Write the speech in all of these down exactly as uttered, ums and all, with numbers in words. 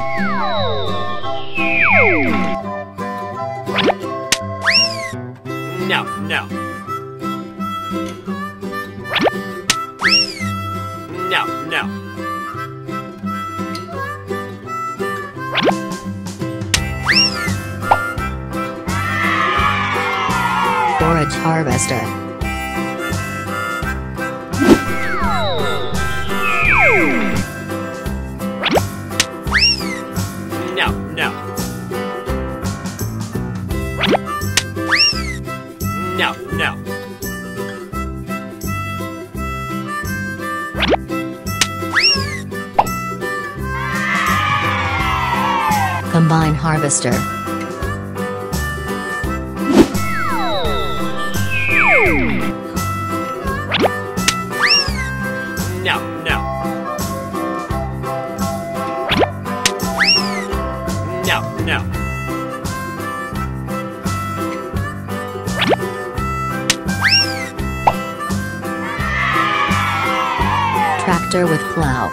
No, no. No, no. Forage harvester. No, no. No, no. Combine harvester. No, no. No, no. Tractor with plow.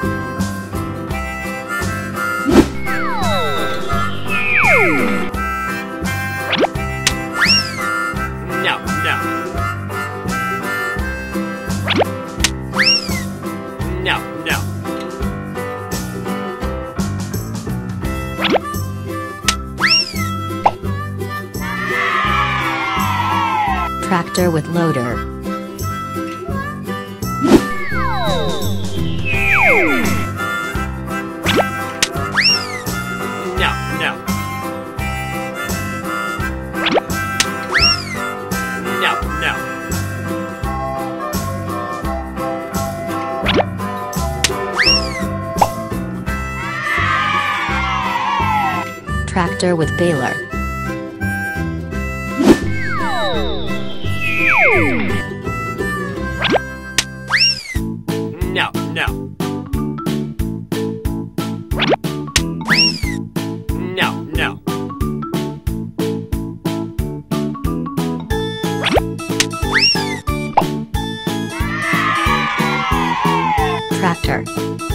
No, no. No, no. Tractor with loader. No, no. No, no. Tractor with baler. No, no. No, no. Tractor.